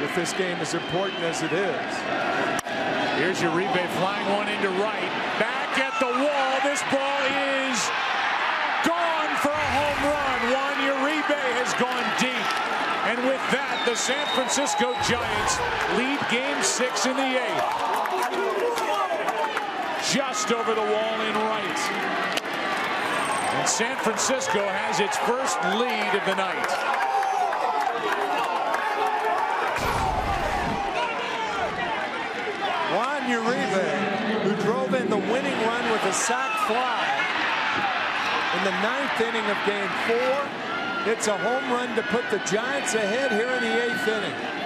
with this game as important as it is. Here's Uribe flying one into right. Back at the wall. This ball is gone for a home run. Juan Uribe has gone deep. And with that, the San Francisco Giants lead Game 6 in the 8th. Just over the wall in right. And San Francisco has its first lead of the night. Juan Uribe, who drove in the winning run with a sac fly in the 9th inning of Game 4, hits a home run to put the Giants ahead here in the 8th inning.